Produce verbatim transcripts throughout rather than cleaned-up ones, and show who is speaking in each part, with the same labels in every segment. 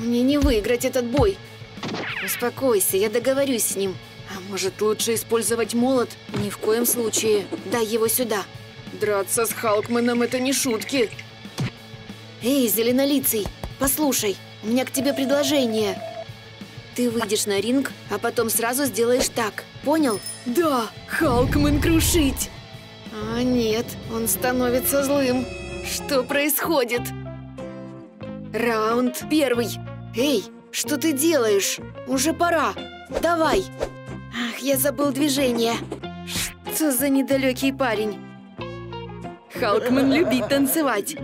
Speaker 1: Мне не выиграть этот бой. Успокойся, я договорюсь с ним. А может, лучше использовать молот? Ни в коем случае. Дай его сюда. Драться с Халкманом – это не шутки. Эй, зеленолицый, послушай, у меня к тебе предложение. Ты выйдешь на ринг, а потом сразу сделаешь так. Понял? Да, Халкман крушить. А нет, он становится злым. Что происходит? Раунд первый. Эй, что ты делаешь? Уже пора. Давай. Ах, я забыл движение. Что за недалекий парень? Халкман любит танцевать.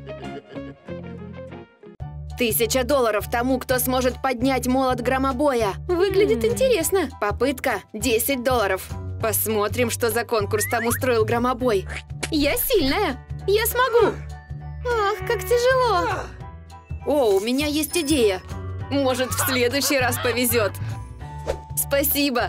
Speaker 1: Тысяча долларов тому, кто сможет поднять молот громобоя. Выглядит интересно. Попытка – десять долларов. Посмотрим, что за конкурс там устроил громобой. Я сильная. Я смогу. Ох, как тяжело. О, у меня есть идея. Может, в следующий раз повезет. Спасибо.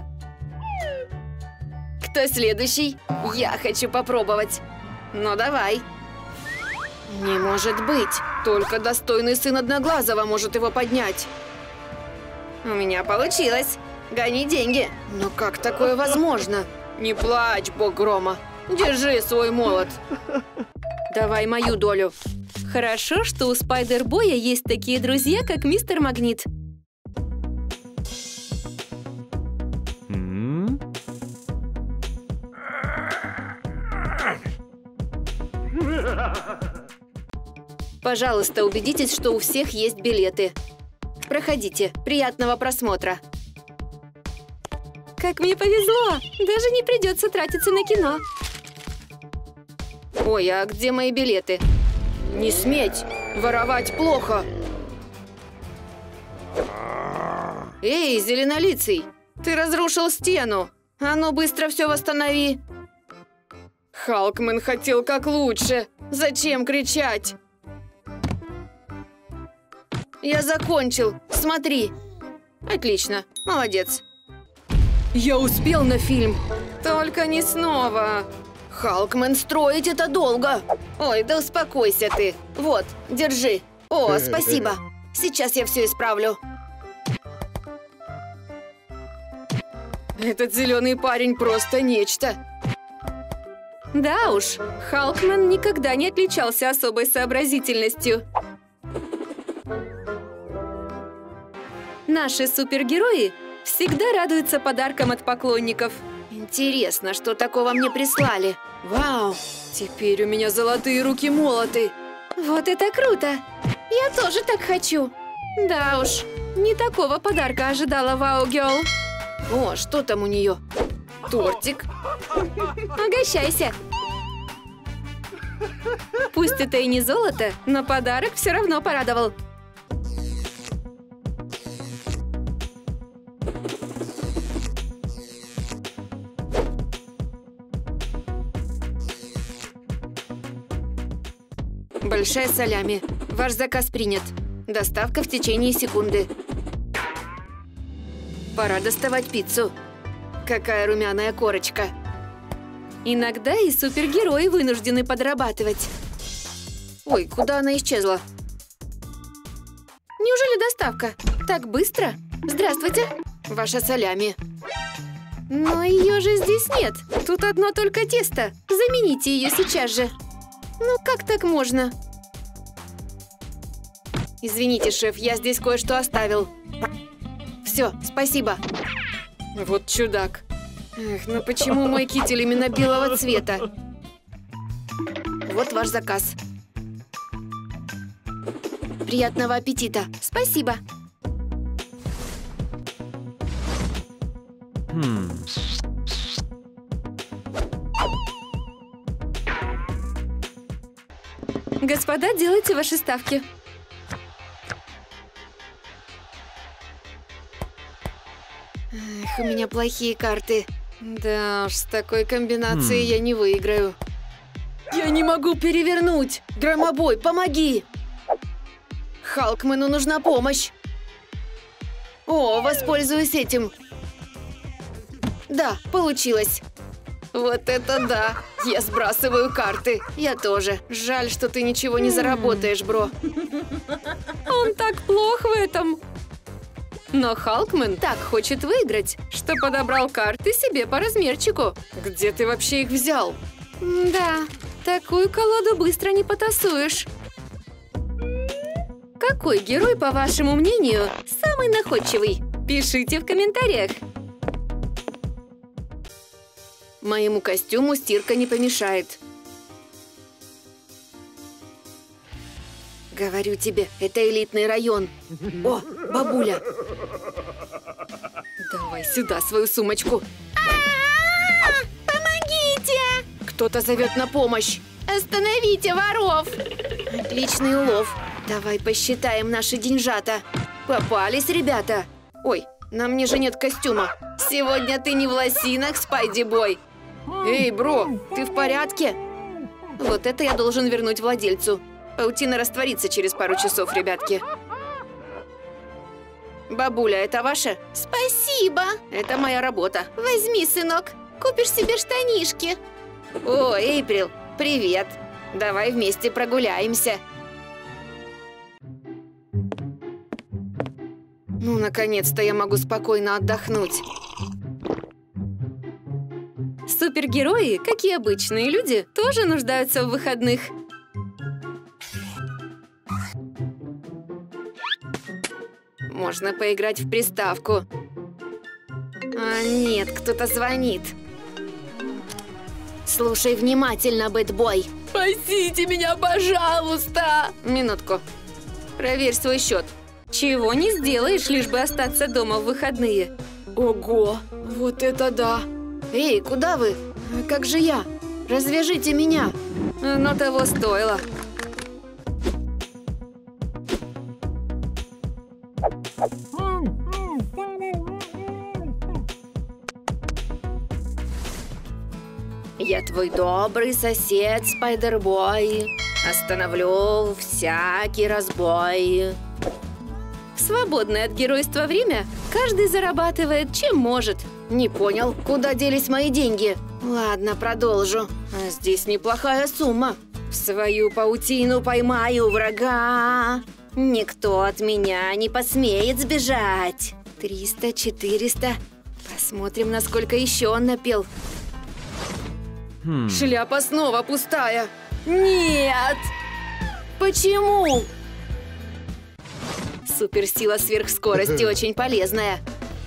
Speaker 1: Кто следующий? Я хочу попробовать. Ну, давай. Не может быть. Только достойный сын Одноглазого может его поднять. У меня получилось. Гони деньги. Но как такое возможно? Не плачь, бог грома. Держи свой молот. Давай мою долю. Хорошо, что у Спайдербоя есть такие друзья, как мистер Магнит. Пожалуйста, убедитесь, что у всех есть билеты. Проходите. Приятного просмотра. Как мне повезло! Даже не придется тратиться на кино. Ой, а где мои билеты? Не сметь! Воровать плохо! Эй, зеленолицый! Ты разрушил стену! А ну быстро все восстанови! Халкман хотел как лучше! Зачем кричать? Я закончил! Смотри! Отлично! Молодец! Я успел на фильм! Только не снова! Халкман, строить это долго! Ой, да успокойся ты! Вот, держи! О, спасибо! Сейчас я все исправлю! Этот зеленый парень просто нечто! Да уж, Халкман никогда не отличался особой сообразительностью. Наши супергерои всегда радуются подаркам от поклонников. Интересно, что такого мне прислали? Вау! Теперь у меня золотые руки-молоты. Вот это круто! Я тоже так хочу. Да уж, не такого подарка ожидала Вау Гёрл. О, что там у нее? Тортик. Угощайся. Пусть это и не золото, но подарок все равно порадовал. Большая салями. Ваш заказ принят. Доставка в течение секунды. Пора доставать пиццу. Какая румяная корочка. Иногда и супергерои вынуждены подрабатывать. Ой, куда она исчезла? Неужели доставка? Так быстро? Здравствуйте. Ваша салями. Но ее же здесь нет. Тут одно только тесто. Замените ее сейчас же. Ну, как так можно? Извините, шеф, я здесь кое-что оставил. Все, спасибо. Вот чудак. Эх, ну почему мой китель именно белого цвета? Вот ваш заказ. Приятного аппетита. Спасибо. Hmm. Господа, делайте ваши ставки. Эх, у меня плохие карты. Да уж, с такой комбинацией hmm. я не выиграю. Я не могу перевернуть! Громобой, помоги! Халкману нужна помощь. О, воспользуюсь этим. Да, получилось. Вот это да! Я сбрасываю карты. Я тоже. Жаль, что ты ничего не заработаешь, бро. Он так плох в этом. Но Халкман так хочет выиграть, что подобрал карты себе по размерчику. Где ты вообще их взял? Да, такую колоду быстро не потасуешь. Какой герой, по вашему мнению, самый находчивый? Пишите в комментариях. Моему костюму стирка не помешает. Говорю тебе, это элитный район. О, бабуля! Давай сюда свою сумочку. Помогите! Кто-то зовет на помощь. Остановите воров! Отличный улов. Давай посчитаем наши деньжата. Попались, ребята. Ой, на мне же нет костюма. Сегодня ты не в лосинах, Спайди-бой. Эй, бро, ты в порядке? Вот это я должен вернуть владельцу. Паутина растворится через пару часов, ребятки. Бабуля, это ваша? Спасибо. Это моя работа. Возьми, сынок. Купишь себе штанишки. О, Эйприл, привет. Давай вместе прогуляемся. Ну, наконец-то я могу спокойно отдохнуть. Супергерои, как и обычные люди, тоже нуждаются в выходных. Можно поиграть в приставку. А нет, кто-то звонит. Слушай внимательно, бэтбой. Спасите меня, пожалуйста! Минутку. Проверь свой счет. Чего не сделаешь, лишь бы остаться дома в выходные. Ого, вот это да! Эй, куда вы? Как же я? Развяжите меня! Но того стоило. Я твой добрый сосед, Спайдербой. Остановлю всякий разбой. В свободное от геройства время каждый зарабатывает, чем может. Не понял, куда делись мои деньги? Ладно, продолжу. А здесь неплохая сумма. В свою паутину поймаю врага. Никто от меня не посмеет сбежать. Триста, четыреста. Посмотрим, насколько еще он напел. Хм. Шляпа снова пустая. Нет! Почему? Суперсила сверхскорости очень полезная.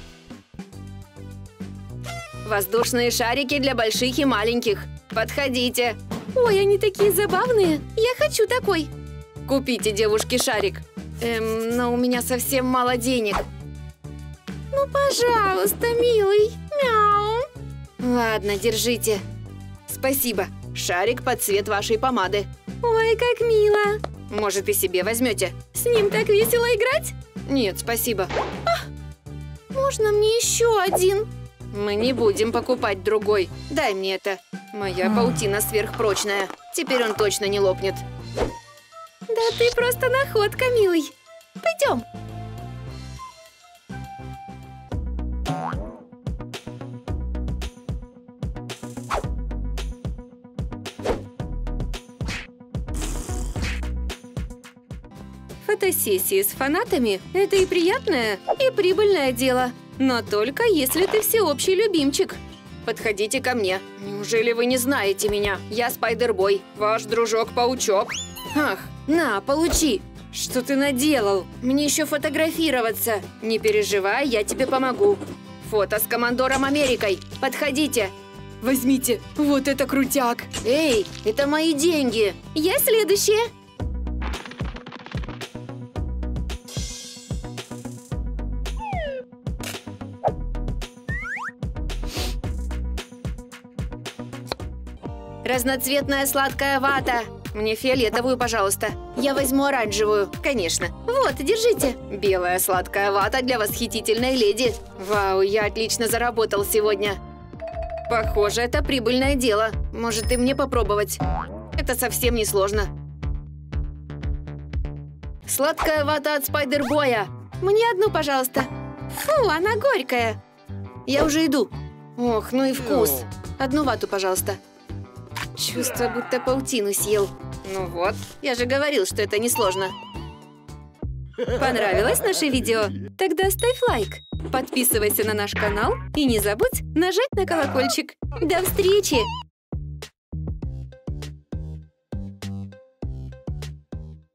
Speaker 1: Воздушные шарики для больших и маленьких. Подходите. Ой, они такие забавные. Я хочу такой. Купите девушке шарик. Эм, но у меня совсем мало денег. Ну, пожалуйста, милый. Мяу. Ладно, держите. Спасибо. Шарик под цвет вашей помады. Ой, как мило. Может, и себе возьмете? С ним так весело играть? Нет, спасибо. А, можно мне еще один? Мы не будем покупать другой. Дай мне это. Моя паутина сверхпрочная. Теперь он точно не лопнет. Да ты просто находка, милый. Пойдем. Фотосессии с фанатами – это и приятное, и прибыльное дело. Но только если ты всеобщий любимчик. Подходите ко мне. Неужели вы не знаете меня? Я Спайдербой, ваш дружок-паучок. Ах, на, получи. Что ты наделал? Мне еще фотографироваться. Не переживай, я тебе помогу. Фото с Командором Америкой. Подходите. Возьмите, вот это крутяк. Эй, это мои деньги. Я следующая. Разноцветная сладкая вата. Мне фиолетовую, пожалуйста. Я возьму оранжевую, конечно. Вот, держите. Белая сладкая вата для восхитительной леди. Вау, я отлично заработал сегодня. Похоже, это прибыльное дело. Может, и мне попробовать? Это совсем не сложно. Сладкая вата от Спайдербоя. Мне одну, пожалуйста. Фу, она горькая. Я уже иду. Ох, ну и вкус. Одну вату, пожалуйста. Чувство, будто паутину съел. Ну вот, я же говорил, что это несложно. Понравилось наше видео? Тогда ставь лайк, подписывайся на наш канал и не забудь нажать на колокольчик. До встречи!